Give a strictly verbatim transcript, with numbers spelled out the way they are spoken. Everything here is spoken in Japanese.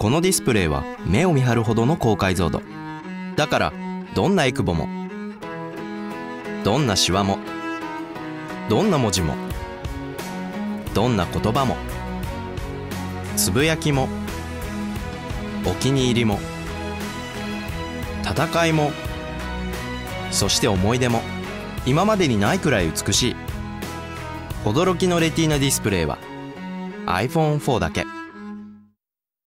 このディスプレイは目を見張るほどの高解像度だから、どんなエクボもどんなシワもどんな文字もどんな言葉もつぶやきもお気に入りも戦いもそして思い出も今までにないくらい美しい。驚きのレティーナディスプレイは アイフォンフォー だけ。